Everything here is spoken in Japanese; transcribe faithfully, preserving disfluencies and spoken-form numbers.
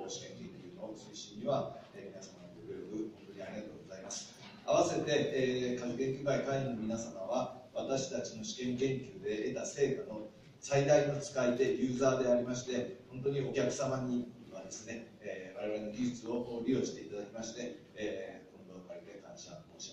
試験研究の推進には、えー、皆様のご協力本当にありがとうございます。合わせて、えー、果樹研究会会員の皆様は私たちの試験研究で得た成果の最大の使い手、ユーザーでありまして、本当にお客様にはですね、えー、我々の技術を利用していただきまして、えー、この場を借りて感謝申し上げます。